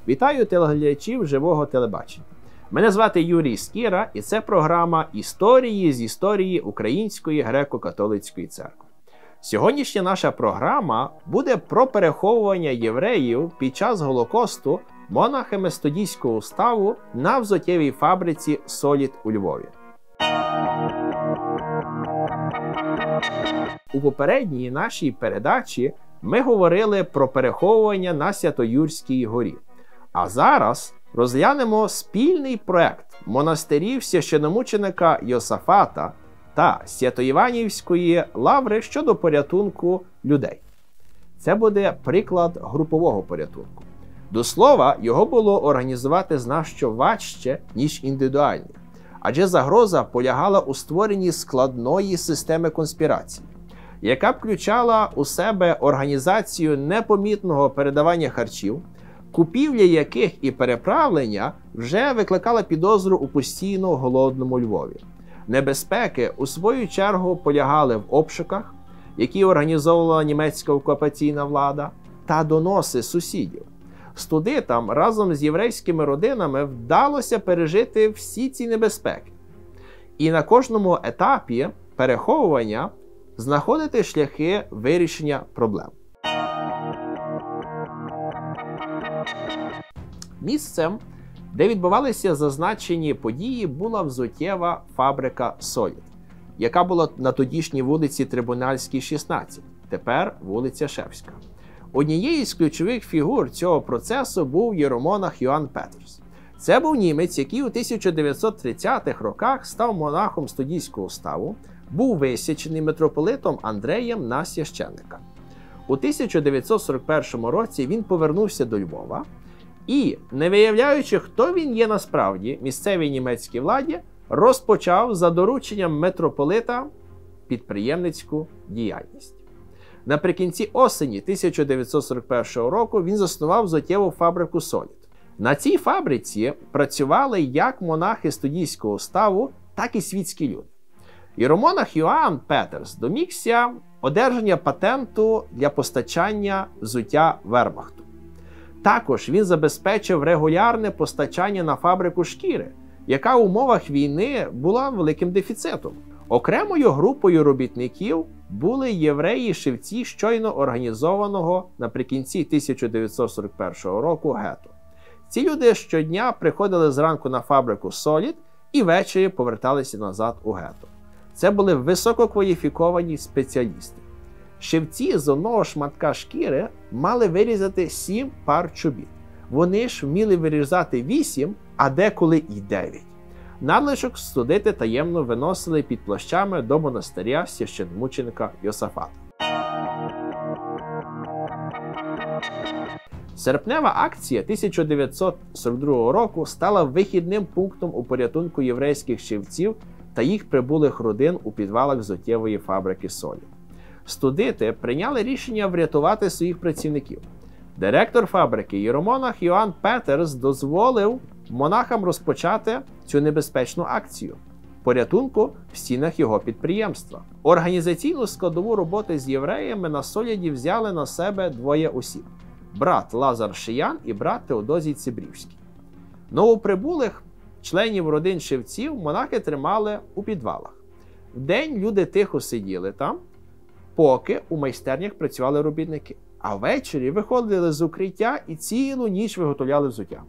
Вітаю телеглядачів живого телебачення. Мене звати Юрій Скіра, і це програма «Історії з історії Української греко-католицької церкви». Сьогоднішня наша програма буде про переховування євреїв під час Голокосту монахами Стодійського уставу на взуттєвій фабриці «Солід» у Львові. У попередній нашій передачі ми говорили про переховування на Свято-Юрській горі. А зараз розглянемо спільний проект монастирів священомученика Йосафата та Свято-Іванівської лаври щодо порятунку людей. Це буде приклад групового порятунку. До слова, його було організувати значно важче, ніж індивідуальний, адже загроза полягала у створенні складної системи конспірації, яка б включала у себе організацію непомітного передавання харчів, купівля яких і переправлення вже викликала підозру у постійно голодному Львові. Небезпеки, у свою чергу, полягали в обшуках, які організовувала німецька окупаційна влада, та доноси сусідів. Студитам разом з єврейськими родинами вдалося пережити всі ці небезпеки. І на кожному етапі переховування знаходити шляхи вирішення проблем. Місцем, де відбувалися зазначені події, була взуттєва фабрика «Солід», яка була на тодішній вулиці Трибунальській, 16, тепер вулиця Шевська. Однією з ключових фігур цього процесу був єромонах Йоанн Петерс. Це був німець, який у 1930-х роках став монахом Стодійського уставу, був висвячений митрополитом Андреєм на священника. У 1941 році він повернувся до Львова і, не виявляючи, хто він є насправді, місцевій німецькій владі, розпочав за дорученням митрополита підприємницьку діяльність. Наприкінці осені 1941 року він заснував взуттєву фабрику «Солід». На цій фабриці працювали як монахи Стодійського уставу, так і світські люди. Єромонах Йоанн Петерс домігся одержання патенту для постачання взуття вермахту. Також він забезпечив регулярне постачання на фабрику шкіри, яка в умовах війни була великим дефіцитом. Окремою групою робітників були євреї-шивці щойно організованого наприкінці 1941 року гетто. Ці люди щодня приходили зранку на фабрику «Солід» і ввечері поверталися назад у гетто. Це були висококваліфіковані спеціалісти. Шивці з одного шматка шкіри мали вирізати 7 пар чобіт. Вони ж вміли вирізати 8, а деколи і 9. Надлишок студити таємно виносили під плащами до монастиря священомученика Йосафата. Серпнева акція 1942 року стала вихідним пунктом у порятунку єврейських шивців та їх прибулих родин у підвалах взуттєвої фабрики «Солід». Студити прийняли рішення врятувати своїх працівників. Директор фабрики єромонах Йоанн Петерс дозволив монахам розпочати цю небезпечну акцію – порятунку в стінах його підприємства. Організаційну складову роботи з євреями на «Соліді» взяли на себе двоє осіб – брат Лазар Шиян і брат Теодозій Цибрівський. Новоприбулих членів родин шивців монахи тримали у підвалах. Вдень люди тихо сиділи там, поки у майстернях працювали робітники, а ввечері виходили з укриття і цілу ніч виготовляли взуття.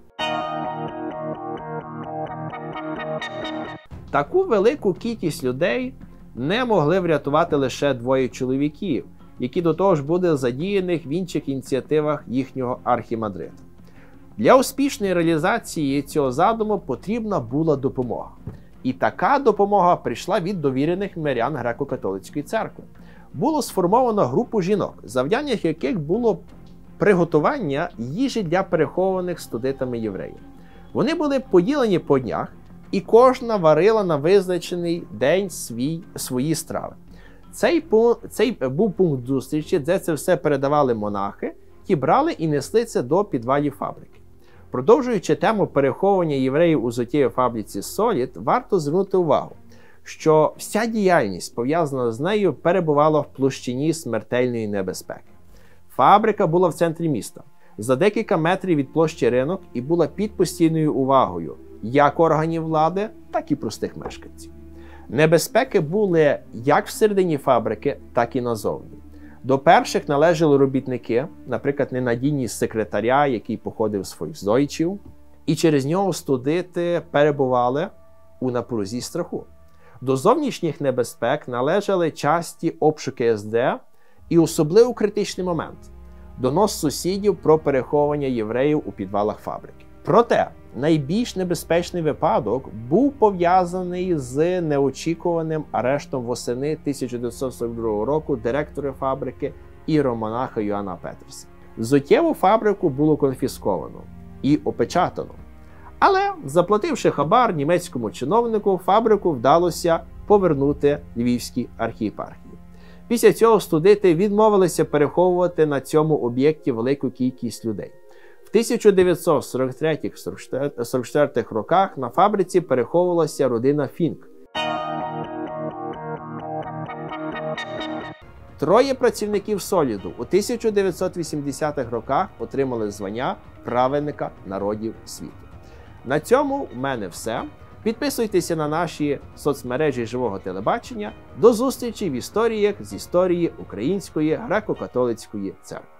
Таку велику кількість людей не могли врятувати лише двоє чоловіків, які до того ж були задіяних в інших ініціативах їхнього архімандрита. Для успішної реалізації цього задуму потрібна була допомога. І така допомога прийшла від довірених мирян Греко-католицької церкви. Було сформовано групу жінок, завдання яких було приготування їжі для перехованих студитами євреїв. Вони були поділені по днях, і кожна варила на визначений день свої страви. Цей був пункт зустрічі, де це все передавали монахи, ті брали і несли це до підвалів фабрики. Продовжуючи тему переховування євреїв у взуттєвій фабриці «Солід», варто звернути увагу, що вся діяльність, пов'язана з нею, перебувала в площині смертельної небезпеки. Фабрика була в центрі міста. за декілька метрів від площі Ринок і була під постійною увагою як органів влади, так і простих мешканців. Небезпеки були як всередині фабрики, так і назовні. До перших належали робітники, наприклад, ненадійність секретаря, який походив з фольксдойчів, і через нього студенти перебували у напрузі страху. До зовнішніх небезпек належали часті обшуки СД і особливо критичний момент – донос сусідів про переховування євреїв у підвалах фабрики. Проте, найбільш небезпечний випадок був пов'язаний з неочікуваним арештом восени 1942 року директора фабрики і романаха Йоанна Петерса. Взуттєву фабрику було конфісковано і опечатано. Але, заплативши хабар німецькому чиновнику, фабрику вдалося повернути Львівській архієпархії. Після цього студенти відмовилися переховувати на цьому об'єкті велику кількість людей. В 1943-44 роках на фабриці переховувалася родина Фінк. Троє працівників Соліду у 1980-х роках отримали звання праведника народів світу. На цьому в мене все. Підписуйтеся на наші соцмережі Живого телебачення. До зустрічі в історіях з історії Української греко-католицької церкви.